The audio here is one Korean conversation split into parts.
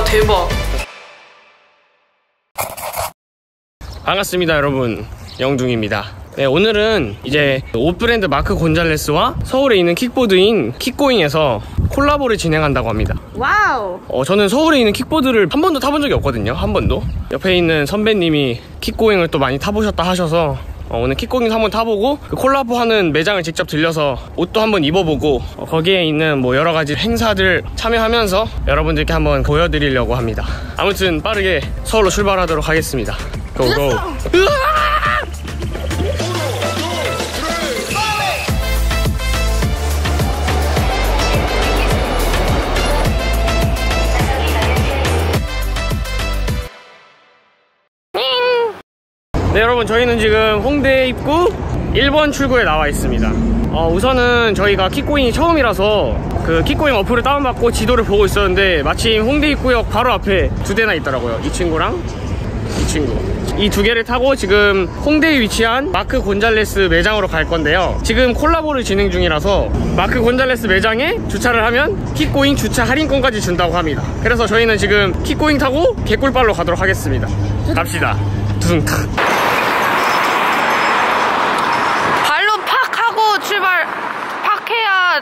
대박. 반갑습니다 여러분, 영둥입니다. 네, 오늘은 이제 옷 브랜드 마크 곤잘레스와 서울에 있는 킥보드인 킥고잉에서 콜라보를 진행한다고 합니다. 와우. 저는 서울에 있는 킥보드를 한 번도 타본 적이 없거든요. 한 번도. 옆에 있는 선배님이 킥고잉을 또 많이 타보셨다 하셔서 오늘 킥고잉 한번 타보고 그 콜라보하는 매장을 직접 들려서 옷도 한번 입어보고 거기에 있는 뭐 여러가지 행사들 참여하면서 여러분들께 한번 보여드리려고 합니다. 아무튼 빠르게 서울로 출발하도록 하겠습니다. 고고. 네, 여러분, 저희는 지금 홍대 입구 1번 출구에 나와 있습니다. 우선은 저희가 킥고잉이 처음이라서 그 킥고잉 어플을 다운받고 지도를 보고 있었는데 마침 홍대 입구역 바로 앞에 두 대나 있더라고요. 이 친구랑 이 친구, 이 두 개를 타고 지금 홍대에 위치한 마크 곤잘레스 매장으로 갈 건데요. 지금 콜라보를 진행 중이라서 마크 곤잘레스 매장에 주차를 하면 킥고잉 주차 할인권까지 준다고 합니다. 그래서 저희는 지금 킥고잉 타고 개꿀발로 가도록 하겠습니다. 갑시다. 두둥탁. 발로 팍 하고 출발. 팍 해야.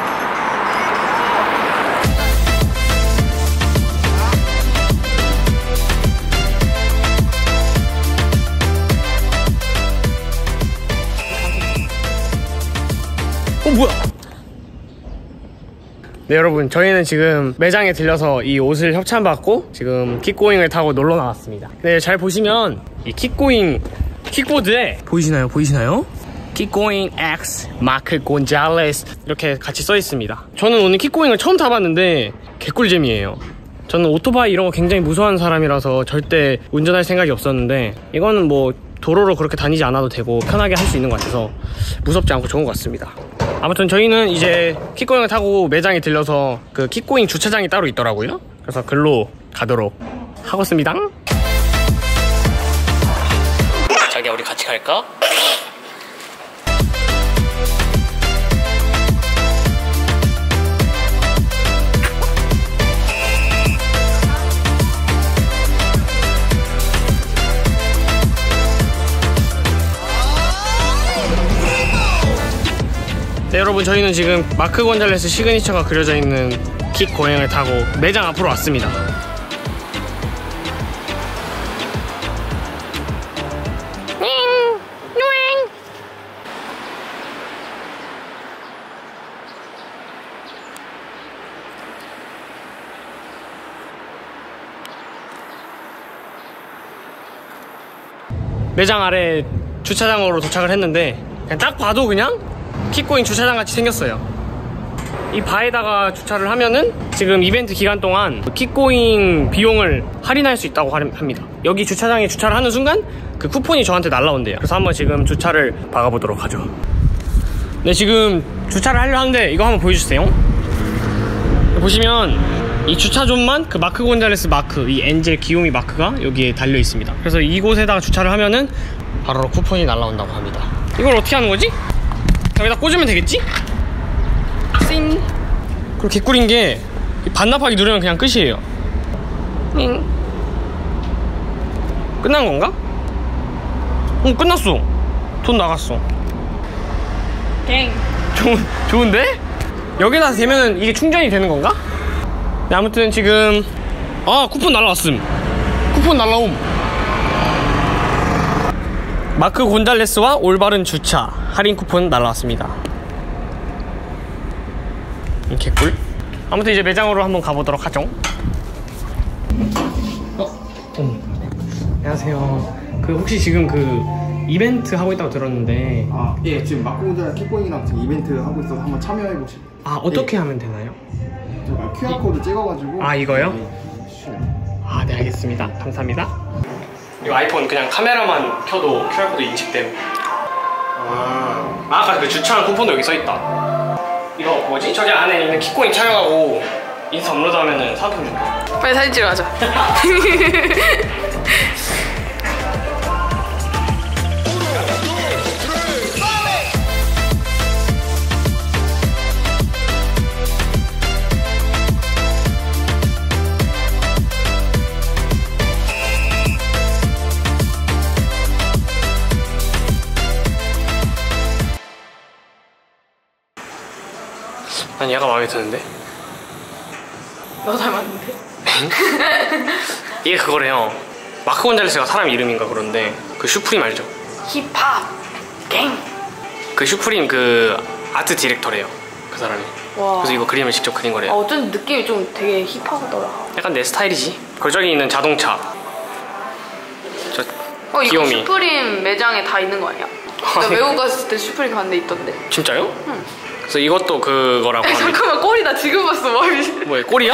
뭐야? 네, 여러분, 저희는 지금 매장에 들려서 이 옷을 협찬받고 지금 킥고잉을 타고 놀러 나왔습니다. 네, 잘 보시면 이 킥고잉 킥보드에 보이시나요? 킥고잉 X 마크 곤잘레스 이렇게 같이 써 있습니다. 저는 오늘 킥고잉을 처음 타봤는데 개꿀잼이에요. 저는 오토바이 이런 거 굉장히 무서워하는 사람이라서 절대 운전할 생각이 없었는데 이거는 뭐 도로로 그렇게 다니지 않아도 되고 편하게 할 수 있는 것 같아서 무섭지 않고 좋은 것 같습니다. 아무튼 저희는 이제 킥고잉을 타고 매장에 들려서 그 킥고잉 주차장이 따로 있더라고요. 그래서 글로 가도록 하겠습니다. 자기야, 우리 같이 갈까? 네, 여러분, 저희는 지금 마크 곤잘레스 시그니처가 그려져 있는 킥고잉을 타고 매장 앞으로 왔습니다. 매장 아래 주차장으로 도착을 했는데 그냥 딱 봐도 그냥 킥고잉 주차장 같이 생겼어요. 이 바에다가 주차를 하면은 지금 이벤트 기간 동안 킥고잉 비용을 할인할 수 있다고 합니다. 여기 주차장에 주차를 하는 순간 그 쿠폰이 저한테 날라온대요. 그래서 한번 지금 주차를 박아보도록 하죠. 네, 지금 주차를 하려 하는데 이거 한번 보여주세요. 보시면 이 주차존만 그 마크 곤잘레스 마크, 이 엔젤 귀요미 마크가 여기에 달려 있습니다. 그래서 이곳에다가 주차를 하면은 바로 쿠폰이 날라온다고 합니다. 이걸 어떻게 하는 거지? 여기다 꽂으면 되겠지? 띵. 그리고 개꿀인 게 반납하기 누르면 그냥 끝이에요. 띵. 끝난 건가? 끝났어. 돈 나갔어. 땡. 좋은데? 여기다 대면 이게 충전이 되는 건가? 네, 아무튼 지금 쿠폰 날라왔음. 쿠폰 날라옴. 마크 곤잘레스와 올바른 주차 할인 쿠폰 날라왔습니다. 개꿀. 아무튼 이제 매장으로 한번 가보도록 하죠. 안녕하세요. 그 혹시 지금 그 이벤트 하고 있다고 들었는데. 예, 지금 마크 곤잘레스 킥고잉이랑 지금 이벤트 하고 있어서 한번 참여해 보시고. 어떻게 하면 되나요? QR코드 찍어가지고. 이거요? 네. 네, 알겠습니다. 감사합니다. 이 아이폰 그냥 카메라만 켜도 QR코드 인식됨. 아까 그 주차한 쿠폰도 여기 써있다. 이거 뭐지? 저기 안에 있는 킥고잉 촬영하고 인스타 업로드하면은 사은품 준다. 빨리 사진 찍으러 가자. 난 얘가 마음에 드는데. 너 닮았는데? 이게 그거래요. 마크 곤잘레스가 사람 이름인가 그런데 그 슈프림 알죠? 힙합 갱. 그 슈프림 그 아트 디렉터래요. 그 사람이. 와. 그래서 이거 그림을 직접 그린 거래요. 어쩐 느낌이 좀 되게 힙하더라. 약간 내 스타일이지. 그리고 저기 있는 자동차. 저 이거 귀요미. 슈프림 매장에 다 있는 거 아니야? 나 외국 갔을 때 슈프림 갔는데 있던데. 진짜요? 응. 그래서 이것도 그거라고 합니다. 잠깐만 꼬리 나 지금 봤어. 뭐야 꼬리야?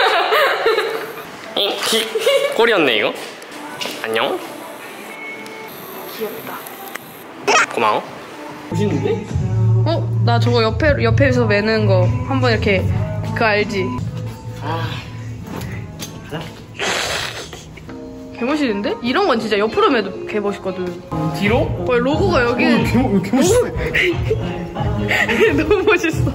꼬리였네 이거. 안녕. 귀엽다. 고마워. 멋있는데? 나 저거 옆에서 매는 거 한번 이렇게 그거 알지? 가자. 개멋있는데? 이런 건 진짜 옆으로 매도 개멋있거든. 뒤로? 로고가 여기 개멋있어. 너무 멋있어.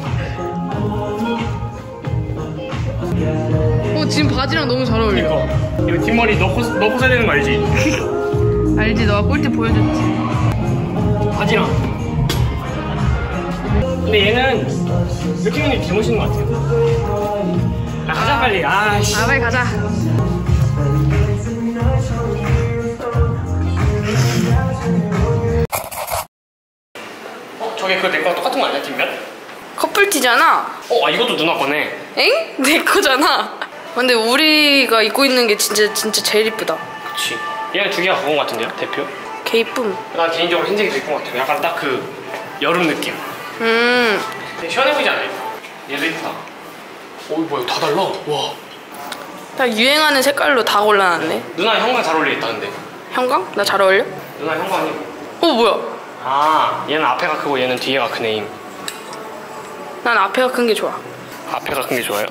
지금 바지랑 너무 잘 어울려. 이거 뒷머리 넣고 써야 되는 거 알지? 알지? 너가 꿀팁 보여줬지. 바지랑. 근데 얘는 느낌이 개멋있는 것 같아요. 가자 빨리. 아씨. 빨리 가자. 저게 그 내 거랑 똑같은 거 아니야 뒷면? 커플티잖아. 이것도 누나 거네. 엥? 내 거잖아. 근데 우리가 입고 있는 게 진짜 제일 이쁘다. 그치. 얘는 두 개가 그건 것 같은데요 대표? 개 이쁨. 난 개인적으로 흰색이 더 이쁜 것 같아요. 약간 딱 그 여름 느낌. 되게 시원해 보이지 않아요? 얘도 이쁘다. 뭐야 다 달라. 와. 딱 유행하는 색깔로 다 골라놨네. 누나 형광 잘 어울리겠다는데. 형광? 나 잘 어울려? 누나 형광이. 뭐야? 얘는 앞에가 크고 얘는 뒤에가 크네. 난 앞에가 큰 게 좋아. 앞에가 큰 게 좋아요?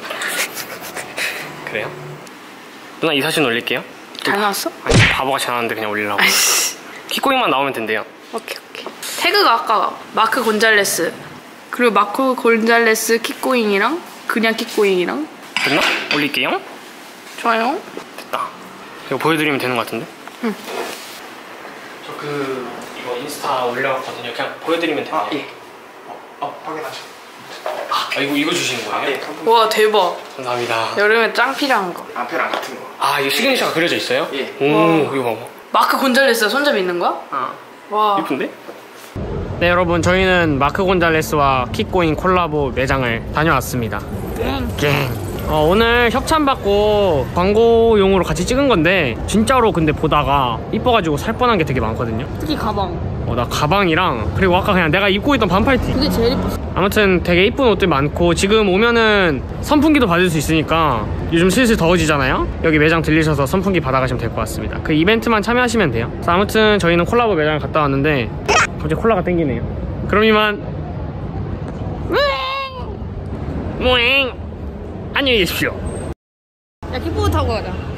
그래요? 누나 이 사진 올릴게요. 잘 나왔어? 아니 바보같이 나왔는데 그냥 올리려고. 키코잉만 나오면 된대요. 오케이. 태그가 아까 마크 곤잘레스 그리고 마크 곤잘레스 킥고잉이랑 그냥 킥고잉이랑. 됐나? 올릴게요. 좋아요. 됐다. 이거 보여드리면 되는 것 같은데? 응. 저 이거 인스타 올려놨거든요. 그냥 보여드리면 돼요. 예. 확인하죠. 이거 주시는 거예요? 네. 와 대박. 감사합니다. 여름에 짱 필요한 거. 앞에랑 같은 거. 이거 시그니처가 그려져 있어요? 예. 오, 이거 봐봐. 마크 곤잘레스 손잡이 있는 거야? 와. 예쁜데? 네 여러분 저희는 마크 곤잘레스와 킥고잉 콜라보 매장을 다녀왔습니다. 갱. 오늘 협찬받고 광고용으로 같이 찍은 건데 진짜로 근데 보다가 이뻐가지고 살 뻔한 게 되게 많거든요. 특히 가방. 나 가방이랑 그리고 아까 그냥 내가 입고 있던 반팔티 그게 제일 이뻤어. 아무튼 되게 이쁜 옷들 많고 지금 오면은 선풍기도 받을 수 있으니까 요즘 슬슬 더워지잖아요. 여기 매장 들리셔서 선풍기 받아가시면 될 것 같습니다. 그 이벤트만 참여하시면 돼요. 그래서 아무튼 저희는 콜라보 매장을 갔다 왔는데 갑자기 콜라가 땡기네요. 그럼 이만 모잉 안녕히 계십시오. 야 킥보드 타고 가자.